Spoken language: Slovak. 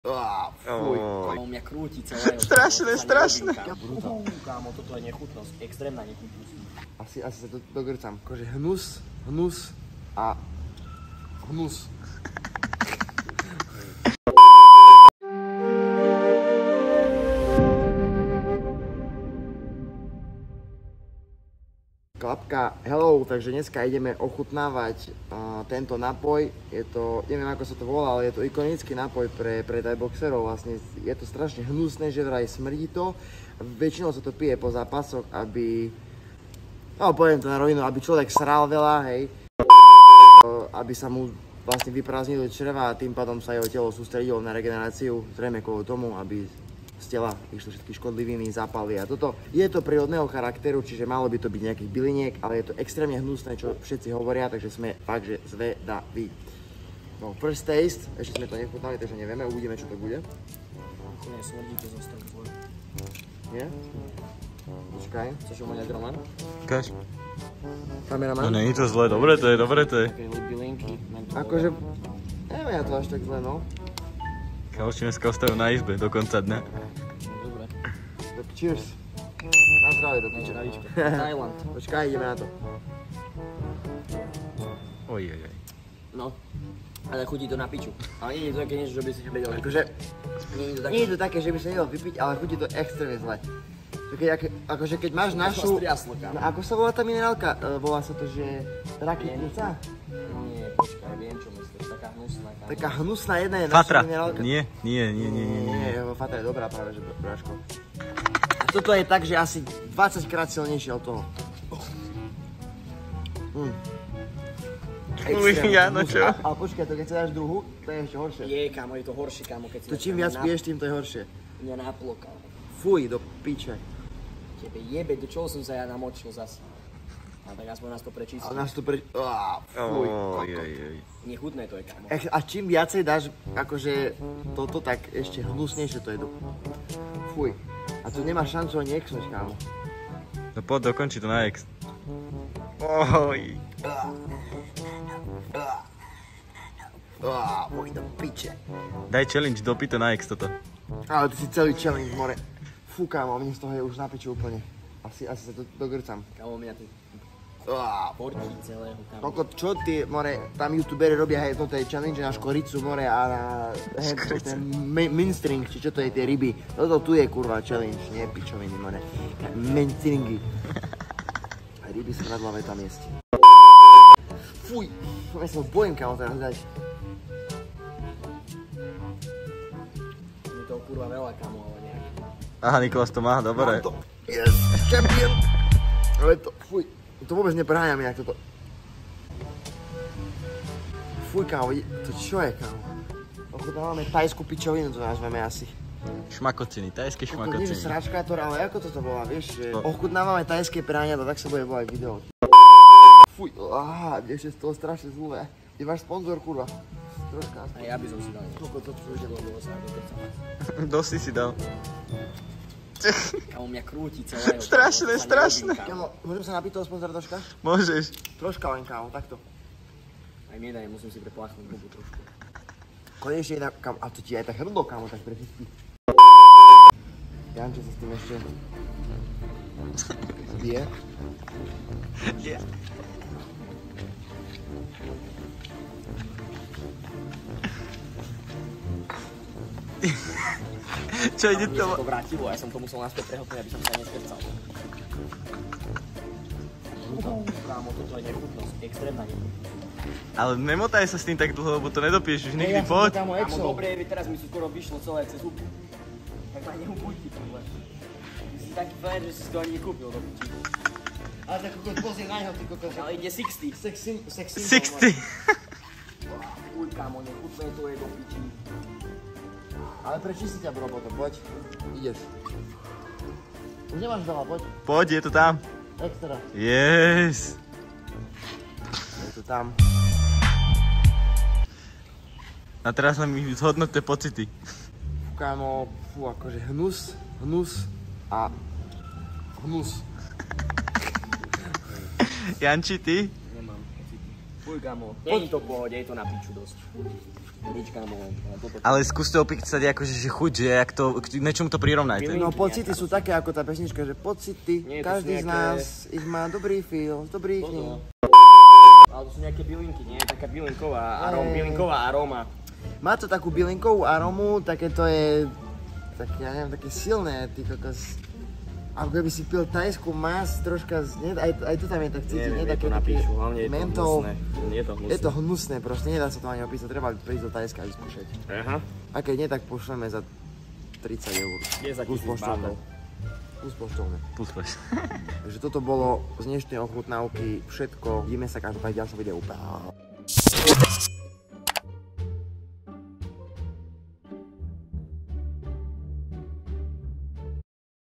Fuj, mňa krúti celého. Strašné. Kámo, toto je nechutnosť, extrémna nechutnosť. Asi sa to dogrcam. Akože hnus a hnus. Klapka, hello, takže dneska ideme ochutnávať tento nápoj. Je to, neviem ako sa to volá, ale je to ikonický nápoj pre thai-boxerov. Vlastne je to strašne hnusné, že vraj smrdí to. Väčšinou sa to pije po zápasoch, aby, no poviem to na rovinu, aby človek sral veľa, hej. Aby sa mu vlastne vyprázdnili čreva a tým pádom sa jeho telo sústredilo na regeneráciu. Zrejme kvôli tomu, aby z tela išli všetky škodliviny, zápaly a toto. Je to prírodného charakteru, čiže malo by to byť nejakých byliniek, ale je to extrémne hnusné, čo všetci hovoria, takže sme fakt, že zvedaví. No, first taste, ešte sme to nechutnali, takže nevieme, uvidíme, čo to bude. Nie, smrdí to zostať tvoj. Nie? Počkaj. Chceš umoňať, Roman? Ukáž. Kameraman? No není to zle, dobre to je. Také bylinky. Akože, neviem ja to až tak zle, no. Kamoši dneska ostajú na izbe do konca dňa. Dobre. Tak cheers. Na zdravie do piče. Thailand. Počkaj, ideme na to. Ojejej. No. Ale chutí to na piču. Ale nie je to také niečo, že by si vedel. Akože, nie je to také, že by sa nedal vypiť, ale chutí to extrémne zle. Akože keď máš našu... No, ako sa volá tá minerálka? Volá sa to, že... Rakitnica? Nie, počkaj, viem čo myslíš. Taká hnusná. Taká hnusná jedna je naša minerálka. Nie. Nie, Fatra je dobrá práve, že bráško. A toto je tak, že asi 20 krát silnejšie od toho. Ja, no čo? Ale počkaj, to keď si dáš druhú, to je ešte horšie. Je, kámo, je to horšie, kámo, keď si... To čím viac piješ, tým to je horšie. Mňa naplo, kámo. Fuj, do piče. Tebe jebe, do čoho som sa ja namočil zase. A tak aspoň nás to prečistí. Ale nás to fuj. Nechutné to je, kámo. A čím viacej dáš, akože toto, tak ešte hnusnejšie to je. Fuj. A tu nemáš šancu ani exnúť, kámo. No poď, dokonči to na ex. Oj. Fuj, do piče. Daj challenge, dopí to na ex toto. Ale ty si celý challenge, more. Fú, kámo, mne z toho je už na piču úplne. Asi sa to dogrcam. Kámo, mňa tu porčí celého, kámo. Čo ty, more, tam youtuberi robia, hej, toto je challenge na škoricu, more, a na, hej, ten minstring, či čo to je, tie ryby. Toto tu je, kurva, challenge, nie pičoviny, more. Minstringy. A ryby smradlavé tam jesť. Fuj, ja sa bojím, kámo, teraz dať. Je toho kurva veľa, kámo, ale nejak. Aha, Nikolas to má, dobre. Mám to. Yes, champion. Ale to, fuj. To vôbec nepreháňam inak toto. Fuj, kámo, to čo je, kámo? Ochutnávame thajskú pičovinu, to nazveme asi. Šmakociny, tajské Nie, že šmakociny. sračkátor, ale ako toto volá, vieš? Ochutnávame thajské práňadlo, tak sa bude volať video. Fuj, ešte z toho strašne zlé. Ty máš sponzor, kurva. Troška. A ja by som si dal niečo. Koľko to čuješ? Lebo sa dokrcam. Dosť si dal. Kámo, mňa krúti celého. Strašné. Kámo, môžem sa napiť toho sponzora troška? Môžeš. Troška len, kámo, takto. Aj mne daj, musím si prepláchnuť hubu trošku. Konečne jedna, kámo, a to ti aj tak hrdo, kámo, tak prečistí. Janče sa s tým ešte zbije. Čo ide Mne to? sa to vrátilo, ja som to musel naspäť prehltnúť, aby som sa neskrcal. Kámo, toto je nechutnosť, extrémna nechutnosť. Ale nemotaj sa s tým tak dlho, lebo to nedopiješ už nikdy, poď. Kámo, dobre, teraz mi to skoro vyšlo celé cez hubu. Tak ma nehubuj, ty problém. Ty si taký fér, že si to ani nekúpil do piči. Ale tak kokos pozrie na ňo, ty kokos. Ale ide 60. 60. Uj, kámo, nechutné to je do piči. Ale prečistí ťa, bro, potom, poď. Ideš. Už nemáš veľa, poď. Poď, je to tam. Extra. Yes. Je to tam. A teraz nám zhodnoťte pocity. Kámo, akože hnus a hnus. Janči, ty? Nemám pocity. Fuj, kámo, nie je to v pohode, je to na piču dosť. Nič, kámo. Ale skúste opísať akože, že chuť, že jak to, k niečomu to prirovnajte. No pocity sú také ako tá pesnička, že pocity, Nie, to sú každý z nejaké- nás ich má dobrý feel, dobrý k nim. Ale to sú nejaké bylinky, nie? Taká bylinková aróma. Má to takú bylinkovú aromu, také to je, tak ja neviem, také silné, ty kokos. Ako keby si pil tajskú mas, troška, aj to tam je tak cítiť, nie také napíšu, hlavne je to mentol. hnusné. Je to hnusné. Je to hnusné, proste nedá sa to ani opísať, treba prísť do Tajska a vyskúšať. Aha. A keď nie, tak pošleme za 30 eur. 10 Plus 000 poštovné. bátov. Plus poštovné. Puspeš. Takže toto bolo z dnešnej ochutnávky všetko. Vidíme sa každopádne v ďalšom videu.